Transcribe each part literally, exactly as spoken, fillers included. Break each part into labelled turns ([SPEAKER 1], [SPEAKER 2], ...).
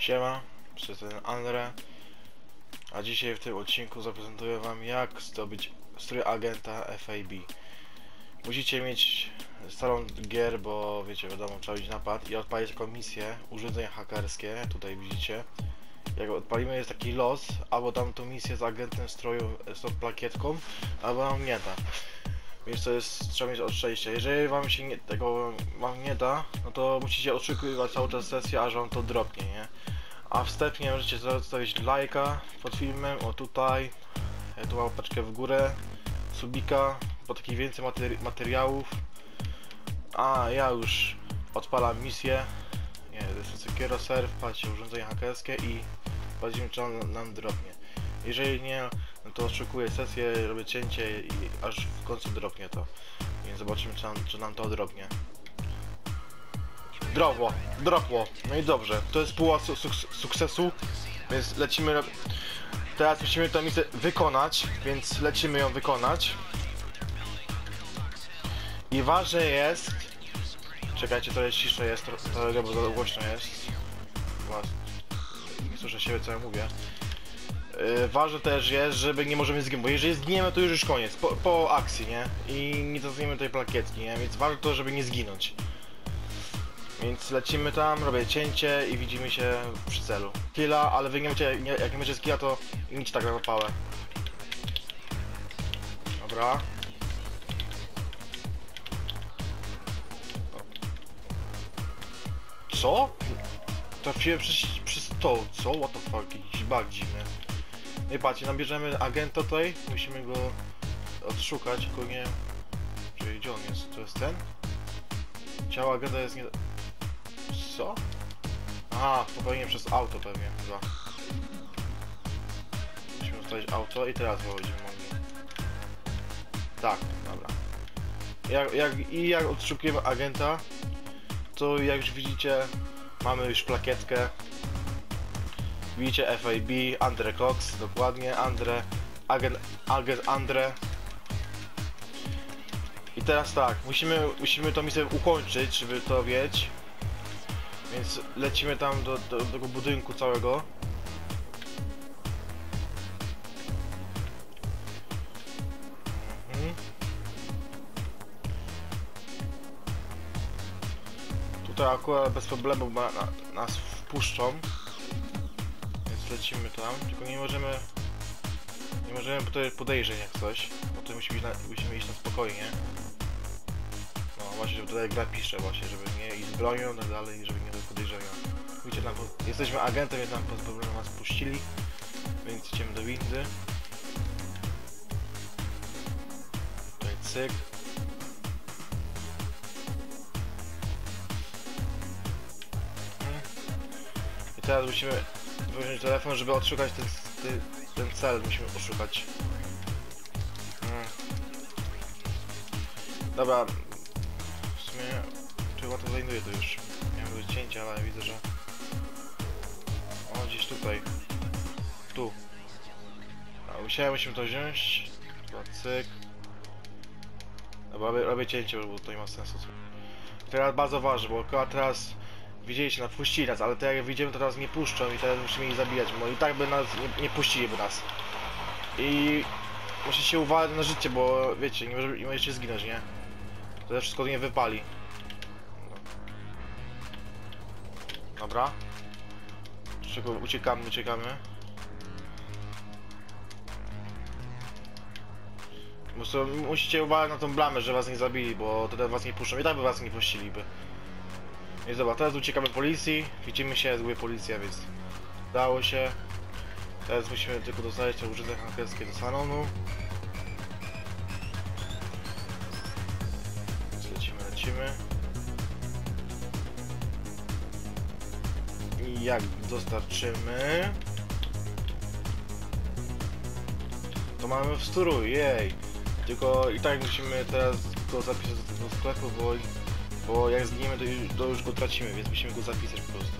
[SPEAKER 1] Siema, jestem Andre, a dzisiaj w tym odcinku zaprezentuję wam, jak zdobyć strój agenta F A B. Musicie mieć salon gier, bo wiecie, wiadomo, trzeba mieć napad i odpalić taką misję, urządzenia hakerskie, tutaj widzicie. Jak odpalimy, jest taki los, albo dam tą misję z agentem stroju, z tą plakietką, albo nam nie da. Więc to jest, trzeba mieć od szczęścia. Jeżeli wam się nie, tego wam nie da, no to musicie oczekiwać cały czas sesję, aż wam to dropnie, nie? A wstępnie możecie zostawić lajka pod filmem, o tutaj, tu łapeczkę w górę, subika, po takich więcej materi materiałów. A ja już odpalam misję, nie, to jest Sekiro Surf, patrzcie, urządzenia hakerskie i patrzymy, czy on nam dropnie. Jeżeli nie, no to oczekuję sesję, robię cięcie i aż w końcu dropnie to. Więc zobaczymy, czy nam, czy nam to dropnie. Dropło, dropło. No i dobrze, to jest połowa su suk sukcesu, więc lecimy. Teraz musimy tę misję wykonać, więc lecimy ją wykonać. I ważne jest... Czekajcie, to jest ciszej jest, to, bo za głośno jest. Nie słyszę siebie, co ja mówię. Yy, ważne też jest, żeby nie możemy zginąć, bo jeżeli zginiemy, to już już koniec, po, po akcji, nie? I nie dostaniemy tej plakietki, nie? Więc ważne to, żeby nie zginąć. Więc lecimy tam, robię cięcie i widzimy się przy celu. Killa, ale wy nie macie, nie, jak nie macie skilla, to idźcie tak na zapałę. Dobra. Co? Trafiłem przez, przez to, co? What the fuck, jakiś bug dziwny. No i patrzcie, nabierzemy agenta tutaj, musimy go odszukać, tylko nie... Czyli gdzie on jest? To jest ten? Ciało agenta jest nie... Co? Aha, popełniłem przez auto pewnie, chyba. Musimy ustawić auto i teraz będziemy mogli. Tak, dobra. Jak, jak, I jak odszukujemy agenta, to jak już widzicie, mamy już plakietkę. Widzicie F A B, Andre Cox, dokładnie, Andre, agent, agent Andre. I teraz tak, musimy, musimy tą misję ukończyć, żeby to wiedzieć. Więc lecimy tam do, do, do tego budynku całego. Mhm. Tutaj akurat bez problemu na, na, nas wpuszczą. Więc lecimy tam, tylko nie możemy... Nie możemy tutaj podejrzeć jak coś, bo to musimy iść na, musimy iść na spokojnie. No właśnie, żeby tutaj gra pisze właśnie, żeby nie iść z bronią i tak dalej, żeby nie do podejrzenia. Widzicie, tam, jesteśmy agentem, więc tam bez problemu nas puścili, więc idziemy do windy. Tutaj cyk. I teraz musimy wyjąć telefon, żeby odszukać ten, ten, ten cel, musimy poszukać. Hmm. Dobra, w sumie chyba to znajduję to już. Miałem do cięcia, ale widzę, że o, gdzieś tutaj. Tu. A, musiałem to wziąć. Chyba cyk. Dobra, robię, robię cięcie, bo to nie ma sensu. Teraz bardzo ważne, bo akurat teraz widzieliście, nas puścili nas, ale teraz jak widzimy, to teraz nie puszczą i teraz musimy ich zabijać, bo i tak by nas nie, nie puściliby nas. I musicie uważać na życie, bo wiecie, nie, może, nie możecie zginąć, nie? To wszystko nie wypali. Dobra. Czego uciekamy, uciekamy. Po prostu musicie uważać na tą blamę, że was nie zabili, bo wtedy was nie puszczą i tak by was nie puściliby. Więc dobra, teraz uciekamy policji, widzimy się, zły policja, więc udało się. Teraz musimy tylko dostać te urządzenia hakerskie do salonu. Więc lecimy, lecimy. I jak dostarczymy, to mamy w strój, jej. Tylko i tak musimy teraz go zapisać do tego sklepu, bo Bo jak zginiemy, to już, to już go tracimy, więc musimy go zapisać po prostu.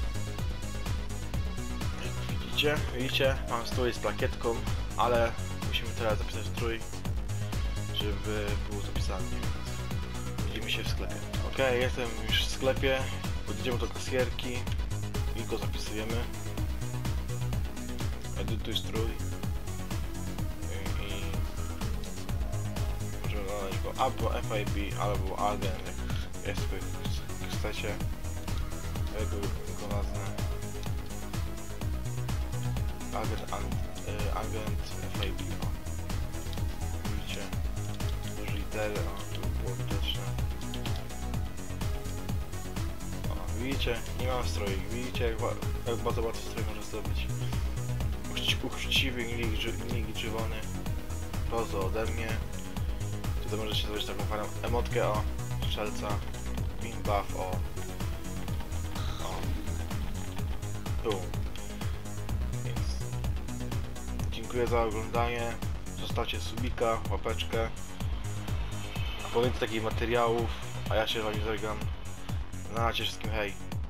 [SPEAKER 1] Widzicie? Widzicie? Mam strój z plakietką, ale musimy teraz zapisać strój, żeby był zapisany. Widzimy się w sklepie. Ok, jestem już w sklepie. Podjedziemy do kasjerki i go zapisujemy. Edytuj strój. I, i możemy dodać go albo F I B, albo agent, jak jest, jak chcecie. Ja go, go nazwę. Agent, an, y, agent F I B. O. Widzicie? Duże litery, o, tu było widoczne. O, widzicie? Nie mam stroju. Widzicie, jak, jak bardzo łatwo strój można zdobyć. Uczci, uczciwy Nick Giovanni. Prozo ode mnie. Tutaj możecie zrobić taką fajną emotkę, o, strzelca. Win buff, o. O. Tu. Więc dziękuję za oglądanie. Zostawcie subika, łapeczkę. Po więcej takich materiałów, a ja się z wami żegnam. Na razie wszystkim hej.